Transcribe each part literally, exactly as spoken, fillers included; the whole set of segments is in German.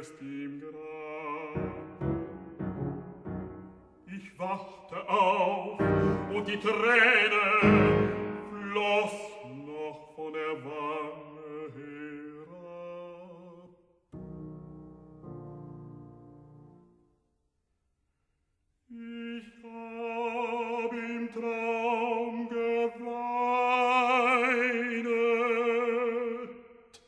fest im Grab. Ich wachte auf und die Träne floss noch von der Wange herab. Ich hab im Traum geweinet.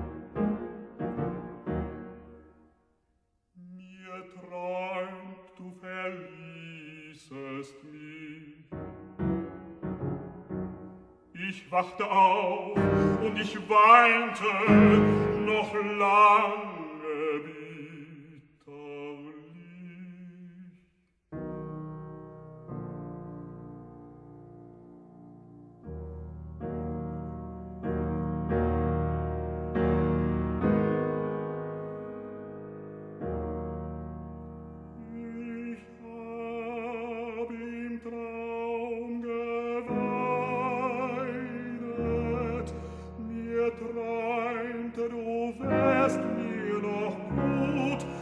Mir träumt, du verließest mich. Ich wachte auf und ich weinte noch lange bitterlich. Ich hab im Traum geweinet, mir träumte, du wärst mir noch gut,